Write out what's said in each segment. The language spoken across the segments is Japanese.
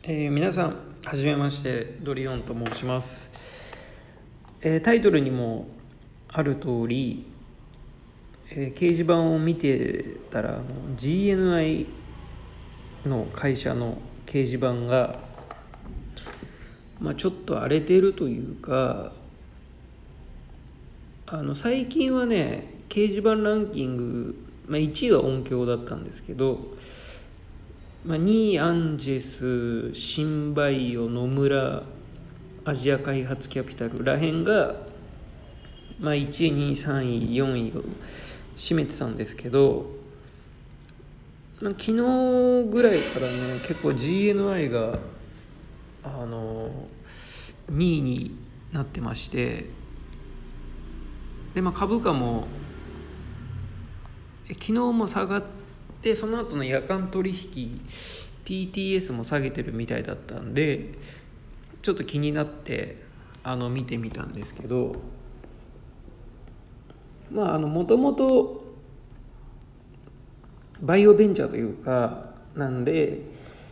皆さんはじめまして、ドリオンと申します。タイトルにもある通り、掲示板を見てたらGNI の会社の掲示板が、ちょっと荒れているというか、最近はね掲示板ランキング、1位は音響だったんですけど、2位アンジェス、シンバイオ、野村、アジア開発キャピタルらへんが、1位、2位、3位、4位を占めてたんですけど、昨日ぐらいからね結構 GNI が2位になってまして、で、株価も昨日も下がって、その後の夜間取引 PTS も下げてるみたいだったんで、ちょっと気になって見てみたんですけど、もともとバイオベンチャーというかなんで、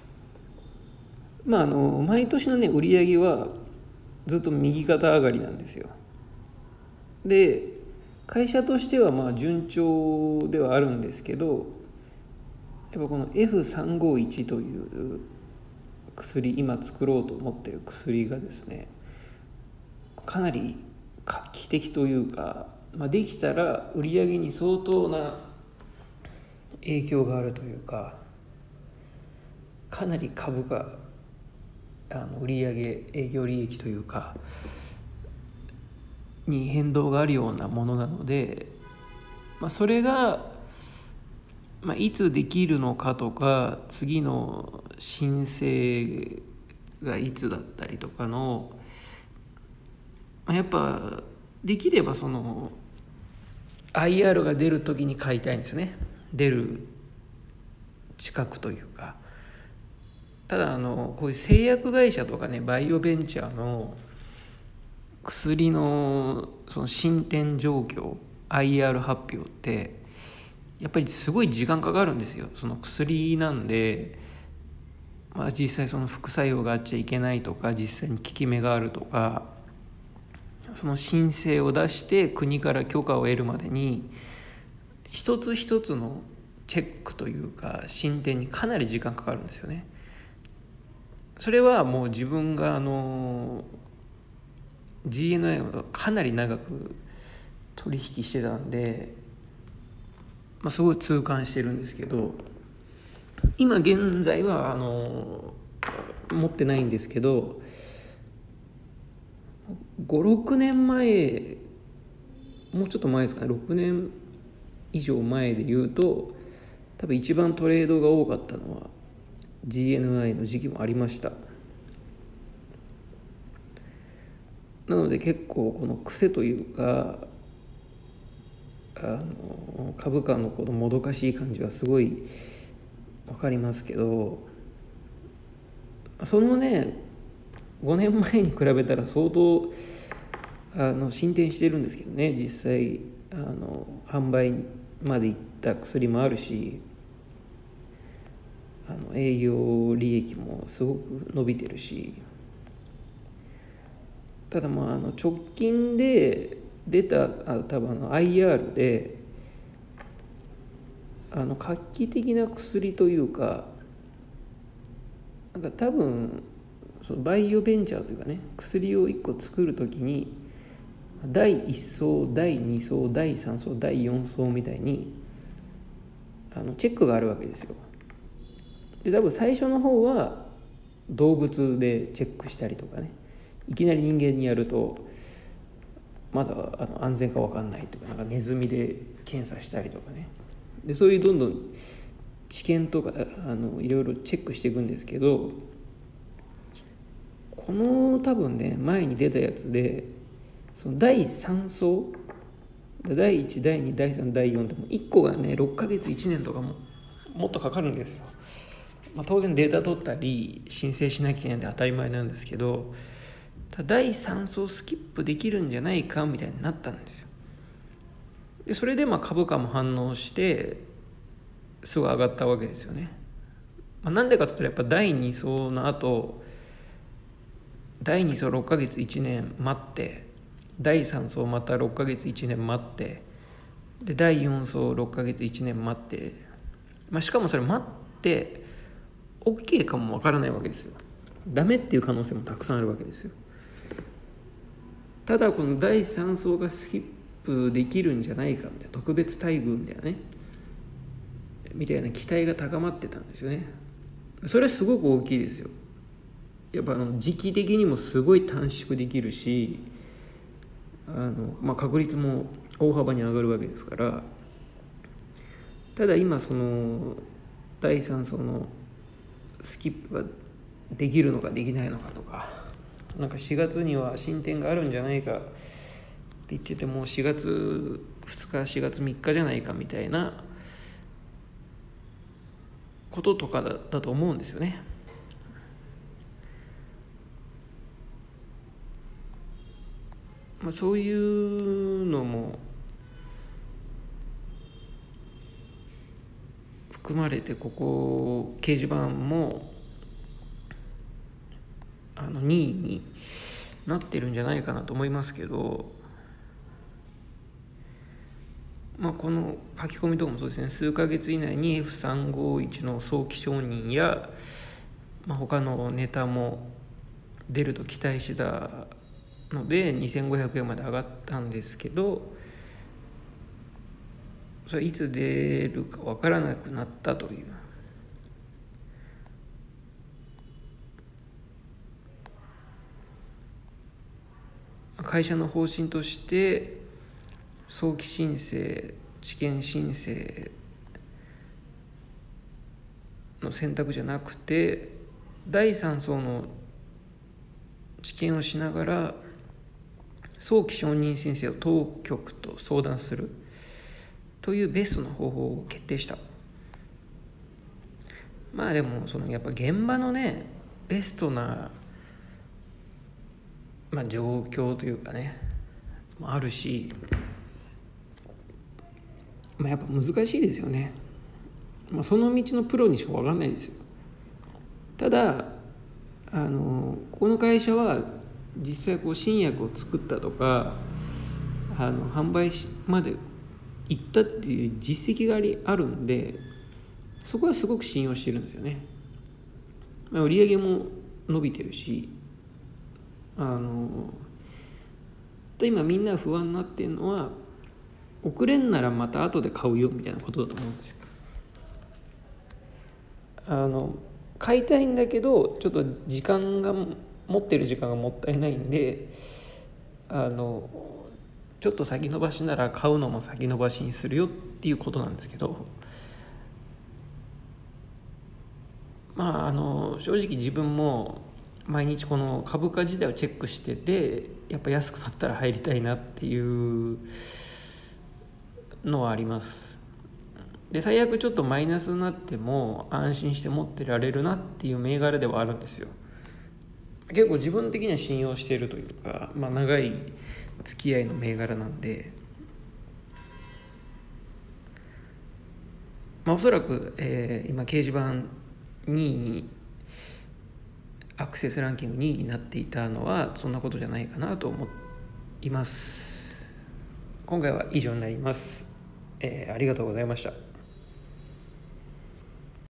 毎年のね売り上げはずっと右肩上がりなんですよ。で、会社としては順調ではあるんですけど、やっぱこの F351 という薬、今作ろうと思っている薬がですね、かなり画期的というか、できたら売上に相当な影響があるというか、かなり株価、売上営業利益というかに変動があるようなものなので、それが、いつできるのかとか、次の申請がいつだったりとかの、やっぱできればその IR が出る時に買いたいんですね。出る近くというか。ただこういう製薬会社とかね、バイオベンチャーの薬のその進展状況、 IR 発表ってやっぱりすごい時間かかるんですよ。その薬なんで、実際その副作用があっちゃいけないとか、実際に効き目があるとか、その申請を出して国から許可を得るまでに一つ一つのチェックというか進展にかなり時間かかるんですよね。それはもう自分がGNI をかなり長く取引してたんで、すごい痛感してるんですけど、今現在は持ってないんですけど、5、6年前、もうちょっと前ですかね、6年以上前で言うと、多分一番トレードが多かったのは GNI の時期もありました。なので結構この癖というか、株価のこのもどかしい感じはすごい分かりますけど、そのね5年前に比べたら相当進展してるんですけどね。実際販売までいった薬もあるし、営業利益もすごく伸びてるし、ただ直近で出た多分IR で画期的な薬というか、多分そのバイオベンチャーというかね、薬を1個作るときに第1層、第2層、第3層、第4層みたいにチェックがあるわけですよ。で、多分最初の方は動物でチェックしたりとかね、いきなり人間にやるとまだ安全か分かんないとか、ネズミで検査したりとかね、でそういうどんどん知見とかいろいろチェックしていくんですけど、この多分ね前に出たやつで、その第3層、第1、第2、第3、第4っても1個がね6ヶ月1年とかもっとかかるんですよ。当然データ取ったり申請しなきゃいけないんで当たり前なんですけど、第3層スキップできるんじゃないかみたいになったんですよ。でそれで株価も反応してすぐ上がったわけですよね。 なんでかって言ったらやっぱ第2相の後第2相6ヶ月1年待って第3相また6ヶ月1年待ってで第4相6ヶ月1年待って、しかもそれ待って OK かもわからないわけですよ。ダメっていう可能性もたくさんあるわけですよ。ただこの第3相がスキップできるんじゃないかみたいな特別待遇みたいなねみたいな期待が高まってたんですよね。それはすごく大きいですよ。やっぱ時期的にもすごい短縮できるし確率も大幅に上がるわけですから。ただ今その第3相のスキップができるのかできないのかとかなんか4月には進展があるんじゃないかって言ってても4月2日4月3日じゃないかみたいなこととかだと思うんですよね。そういうのも含まれてここ掲示板も2位になってるんじゃないかなと思いますけど、この書き込みとかもそうですね。数ヶ月以内に F351 の早期承認や、他のネタも出ると期待してたので2500円まで上がったんですけど、それいつ出るか分からなくなったという会社の方針として早期申請治験申請の選択じゃなくて第3相の治験をしながら早期承認申請を当局と相談するというベストの方法を決定した。でもやっぱ現場のねベストな、状況というかねあるし、やっぱ難しいですよね。その道のプロにしか分かんないですよ。ただこの会社は実際新薬を作ったとか販売まで行ったっていう実績があるんでそこはすごく信用してるんですよね。売上も伸びてるし今みんな不安になってるのは遅れんならまた後で買うよみたいなことだと思うんですよ。買いたいんだけどちょっと持ってる時間がもったいないんでちょっと先延ばしなら買うのも先延ばしにするよっていうことなんですけど、正直自分も毎日この株価自体をチェックしててやっぱ安くなったら入りたいなっていうのはあります。で最悪ちょっとマイナスになっても安心して持ってられるなっていう銘柄ではあるんですよ。結構自分的には信用しているというか、長い付き合いの銘柄なんで、おそらく、今掲示板2位にアクセスランキング2位になっていたのはそんなことじゃないかなと思います。今回は以上になります。ありがとうございました。